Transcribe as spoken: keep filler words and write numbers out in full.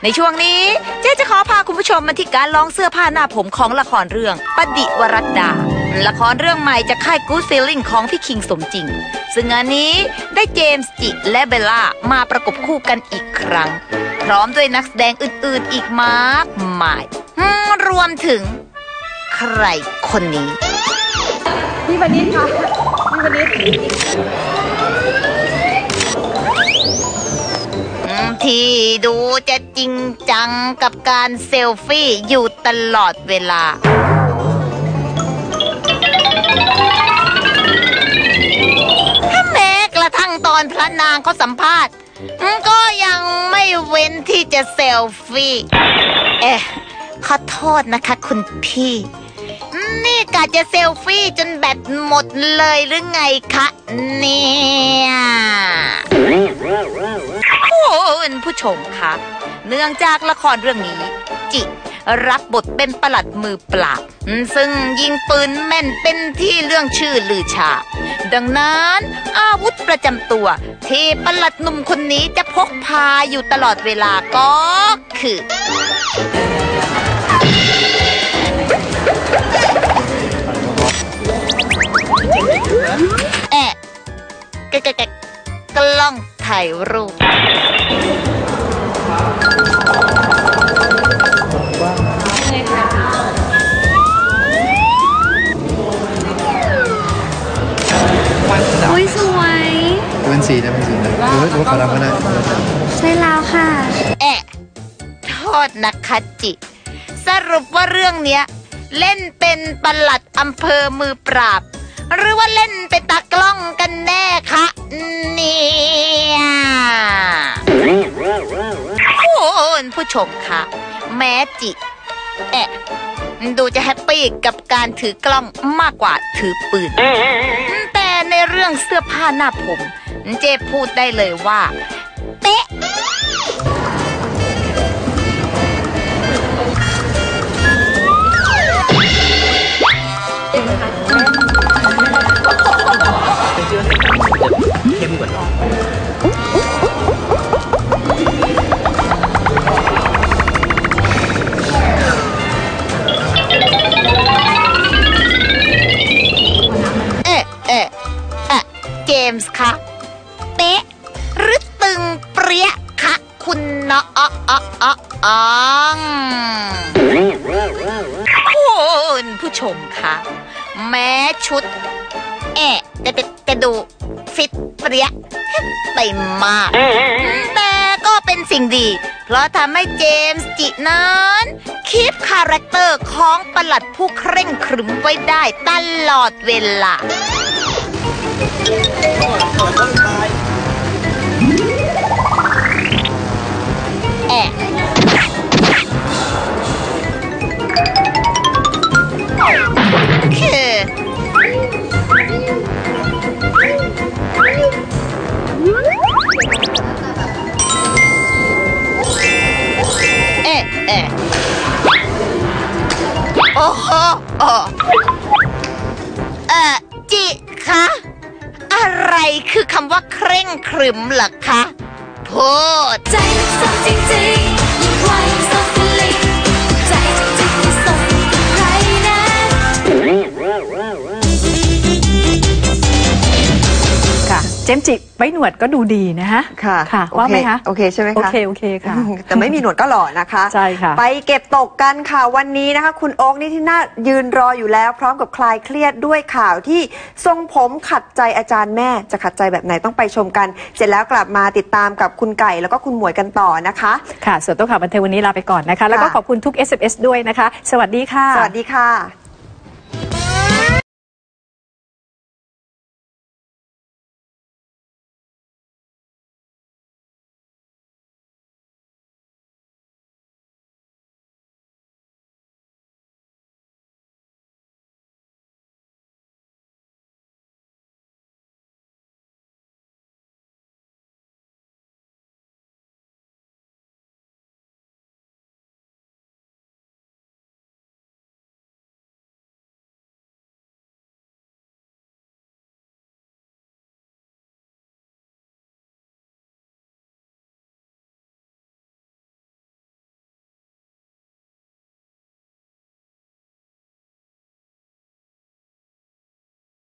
ในช่วงนี้เจ๊จะขอพาคุณผู้ชมมาที่การลองเสื้อผ้าหน้าผมของละครเรื่องปดิวรัตดาละครเรื่องใหม่จากค่าย Good Feeling ของพี่คิงสมจริงซึ่งงานนี้ได้เจมส์จิและเบลล่ามาประกบคู่กันอีกครั้งพร้อมด้วยนักแสดงอื่นๆอีกมากมายรวมถึงใครคนนี้พี่วนิชค่ะพี่วนิชที่ดูจะจริงจังกับการเซลฟี่อยู่ตลอดเวลาแม้กระทั่งตอนพระนางเขาสัมภาษณ์ก็ยังไม่เว้นที่จะเซลฟี่เอ๊ะขอโทษนะคะคุณพี่นี่กะจะเซลฟี่จนแบตหมดเลยหรือไงคะเนี่ยคุณผู้ชมคะเนื่องจากละครเรื่องนี้จิรับบทเป็นปลัดมือปราบซึ่งยิงปืนแม่นเป็นที่เรื่องชื่อลือชาดังนั้นอาวุธประจำตัวที่ปลัดหนุ่มคนนี้จะพกพาอยู่ตลอดเวลาก็คือแอะกะกะกะกล้องถ่ายรูปอุ้ยสวยเป็นสีนะเป็นสีนะหรือว่าหรือว่าขาวดำก็ได้ใช่แล้วค่ะแอะโทษนะคะจิสรุปว่าเรื่องเนี้ยเล่นเป็นปลัดอำเภอมือปราบหรือว่าเล่นเป็นตากล้องกันแน่คะเนี่ยคุณผู้ชมคะแม้จิแอะดูจะแฮปปี้กับการถือกล้องมากกว่าถือปืนแต่ในเรื่องเสื้อผ้าหน้าผมเจ๊พูดได้เลยว่าเป๊ะเข้มกว่าน้องเอ๊ะเอ๊ะเอ๊ะเจมส์คะเป๊ะหรือตึงเปรี้ยคะคุณเนาะอ๋ออ๋ออ๋ออ๋อคุณผู้ชมคะแม้ชุดเอ๊ะแต่แต่ดูฟิตเปรี้ยไปมากแต่ก็เป็นสิ่งดีเพราะทำให้เจมส์จินั้นคีปคาแรคเตอร์ของปลัดผู้เคร่งครึมไว้ได้ตลอดเวลาแอะคือเอ๊ะเอ๊ะโอ้โหโอ้เอ่อจิคะอะไรคือคำว่าเคร่งครึมล่ะคะพูดใจส่งจริงๆยิ่งไวส่งกันเลยใจจริงๆไม่ส่งใครนะค่ะเจมส์จิไว้หนวดก็ดูดีนะฮะค่ะค่ะว่าไหมคะโอเคใช่ไหมคะโอเคโอเคค่ะแต่ไม่มีหนวดก็หล่อนะคะใช่ค่ะไปเก็บตกกันค่ะวันนี้นะคะคุณโอ๊คนี่ที่น่ายืนรออยู่แล้วพร้อมกับคลายเครียดด้วยข่าวที่ทรงผมขัดใจอาจารย์แม่จะขัดใจแบบไหนต้องไปชมกันเสร็จแล้วกลับมาติดตามกับคุณไก่แล้วก็คุณหมวยกันต่อนะคะค่ะส่วนตัวข่าวบันเทิงวันนี้ลาไปก่อนนะคะแล้วก็ขอบคุณทุก เอส เอ็ม เอส ด้วยนะคะสวัสดีค่ะสวัสดีค่ะ